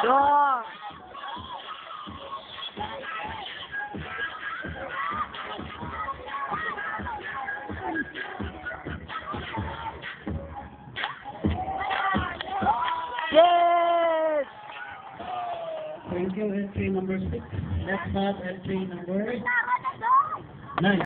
Oh. Yes! Thank you, entry number 6. Next up, entry number 9.